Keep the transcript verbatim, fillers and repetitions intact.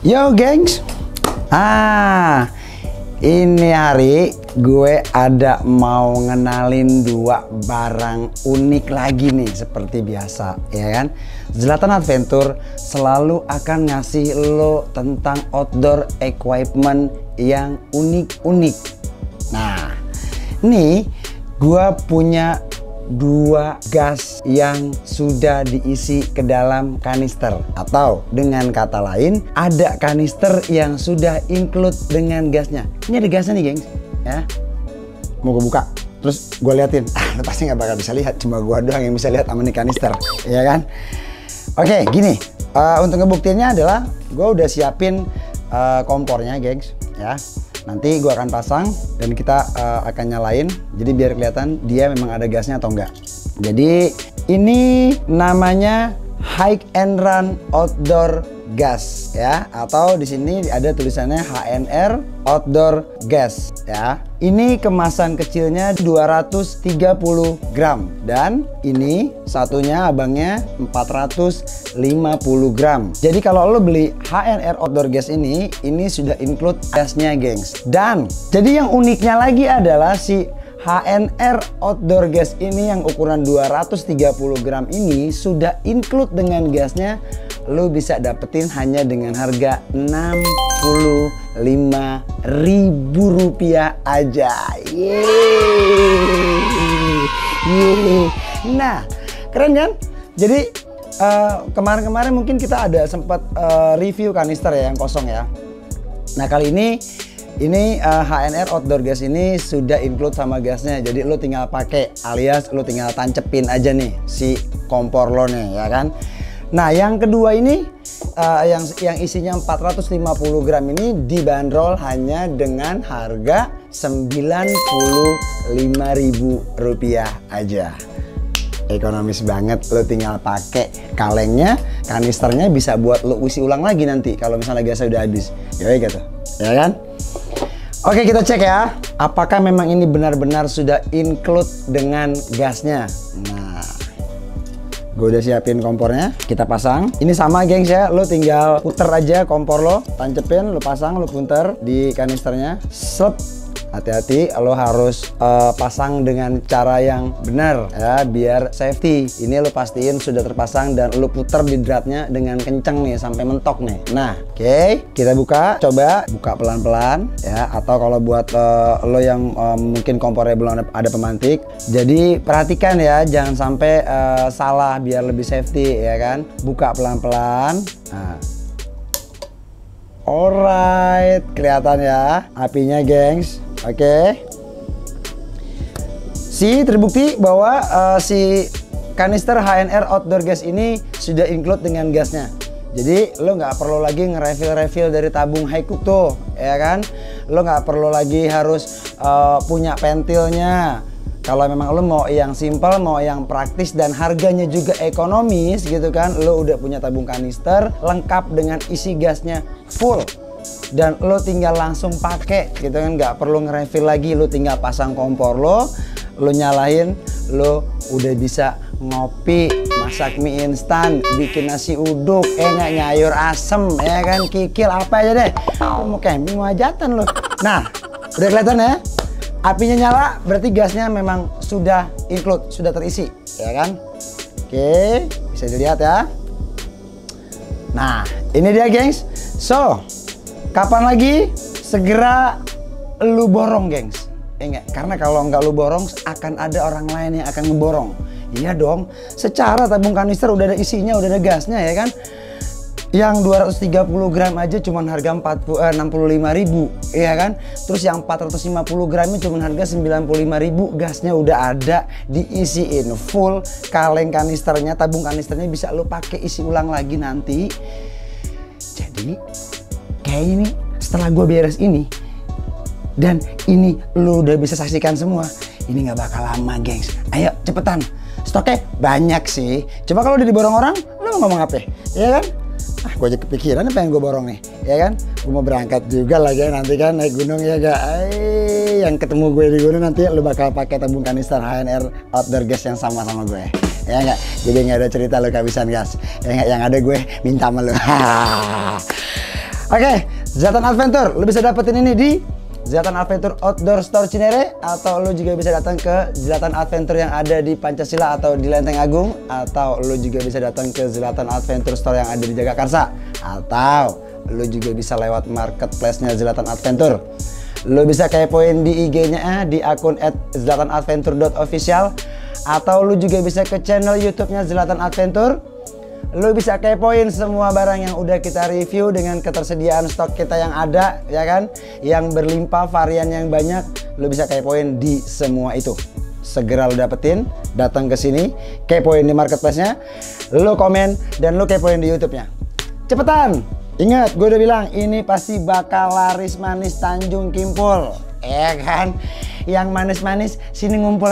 Yo gengs, ah ini hari gue ada mau ngenalin dua barang unik lagi nih seperti biasa, ya kan? Zlatan Adventure selalu akan ngasih lo tentang outdoor equipment yang unik-unik. Nah, nih gue punya dua gas yang sudah diisi ke dalam kanister, atau dengan kata lain ada kanister yang sudah include dengan gasnya. Ini ada gasnya nih gengs, ya. Mau gue buka terus gue liatin, ah lo pasti nggak bakal bisa lihat, cuma gue doang yang bisa lihat sama nih kanister, ya kan? Oke, gini, uh, untuk ngebuktiinnya adalah gue udah siapin uh, kompornya gengs, ya. Nanti gue akan pasang dan kita uh, akan nyalain, jadi biar kelihatan dia memang ada gasnya atau enggak. Jadi ini namanya Hike and Run Outdoor Gas, ya, atau di sini ada tulisannya H N R Outdoor Gas, ya. Ini kemasan kecilnya dua ratus tiga puluh gram dan ini satunya abangnya empat ratus lima puluh gram. Jadi kalau lo beli H N R Outdoor Gas ini, ini sudah include gasnya, gengs. Dan jadi yang uniknya lagi adalah si H N R Outdoor Gas ini yang ukuran dua ratus tiga puluh gram ini sudah include dengan gasnya. Lo bisa dapetin hanya dengan harga enam puluh lima ribu rupiah aja. Yeay. Yeay. Nah, keren kan? Jadi kemarin-kemarin uh, mungkin kita ada sempat uh, review kanister ya yang kosong ya. Nah, kali ini ini uh, H N R Outdoor Gas ini sudah include sama gasnya. Jadi lo tinggal pakai, alias lo tinggal tancepin aja nih si kompor lo nih, ya kan? Nah, yang kedua ini uh, yang yang isinya empat ratus lima puluh gram ini dibanderol hanya dengan harga sembilan puluh lima ribu rupiah aja. Ekonomis banget, lo tinggal pakai kalengnya, kanisternya bisa buat lo isi ulang lagi nanti kalau misalnya gasnya udah habis. Ya gitu, ya kan? Oke, kita cek ya, apakah memang ini benar-benar sudah include dengan gasnya. Nah, gue udah siapin kompornya, kita pasang. Ini sama gengs ya, lo tinggal puter aja kompor lo, tancepin, lo pasang, lo puter di kanisternya. Sep. Hati-hati, lo harus uh, pasang dengan cara yang benar ya, biar safety. Ini lo pastiin sudah terpasang dan lo puter di dratnya dengan kenceng nih sampai mentok nih. Nah, oke, okay, kita buka, coba buka pelan-pelan ya. Atau kalau buat uh, lo yang uh, mungkin kompornya belum ada, ada pemantik, jadi perhatikan ya, jangan sampai uh, salah biar lebih safety ya kan. Buka pelan-pelan. Nah. Alright, kelihatan ya apinya gengs. Oke, okay. Si terbukti bahwa uh, si kanister H N R Outdoor Gas ini sudah include dengan gasnya. Jadi lo nggak perlu lagi nge-refill-refill dari tabung Haicook tuh, ya kan? Lo nggak perlu lagi harus uh, punya pentilnya. Kalau memang lo mau yang simple, mau yang praktis dan harganya juga ekonomis gitu kan, lo udah punya tabung kanister lengkap dengan isi gasnya full. Dan lo tinggal langsung pakai gitu kan, nggak perlu nge-refill lagi, lo tinggal pasang kompor lo, lo nyalain, lo udah bisa ngopi, masak mie instan, bikin nasi uduk, eh nggak nyayur asem, ya kan, kikil apa aja deh. Lo mau camping, mau hajatan lo. Nah, udah kelihatan ya, apinya nyala, berarti gasnya memang sudah include, sudah terisi, ya kan? Oke, bisa dilihat ya. Nah, ini dia gengs. So, kapan lagi segera lu borong gengs, ya enggak? Karena kalau nggak lu borong akan ada orang lain yang akan ngeborong. Iya dong, secara tabung kanister udah ada isinya, udah ada gasnya ya kan. Yang dua ratus tiga puluh gram aja cuman harga enam puluh lima ribu, ya kan. Terus yang empat ratus lima puluh gramnya cuman harga sembilan puluh lima ribu, gasnya udah ada, diisiin full, kaleng kanisternya, tabung kanisternya bisa lu pakai isi ulang lagi nanti. Jadi kayak ini setelah gue beres ini dan ini lu udah bisa saksikan semua, ini nggak bakal lama gengs. Ayo cepetan, stoknya banyak sih. Coba kalau udah diborong orang, lu mau ngomong apa ya kan? Ah, gue aja kepikiran pengen gue borong nih, ya kan? Gue mau berangkat juga lagi nanti kan naik gunung ya gak? Ay, yang ketemu gue di gunung nanti lu bakal pakai tabung kanister H N R Outdoor Gas yang sama sama gue, ya nggak? Jadi nggak ada cerita lu kehabisan gas, ya nggak? Yang ada gue minta sama lu. Oke, Zlatan Adventure, lu bisa dapetin ini di Zlatan Adventure Outdoor Store Cinere, atau lu juga bisa datang ke Zlatan Adventure yang ada di Pancasila atau di Lenteng Agung, atau lu juga bisa datang ke Zlatan Adventure Store yang ada di Jagakarsa, atau lu juga bisa lewat marketplace-nya Zlatan Adventure. Lu bisa kepoin di I G-nya di akun et zlatan adventure dot official, atau lu juga bisa ke channel YouTube-nya Zlatan Adventure. Lu bisa kepoin semua barang yang udah kita review dengan ketersediaan stok kita yang ada, ya kan, yang berlimpah, varian yang banyak. Lu bisa kepoin di semua itu. Segera lu dapetin, datang ke sini, kepoin di marketplace-nya, lu komen dan lu kepoin di YouTube-nya. Cepetan, ingat gue udah bilang ini pasti bakal laris manis Tanjung Kimpul, ya kan, yang manis-manis sini ngumpul.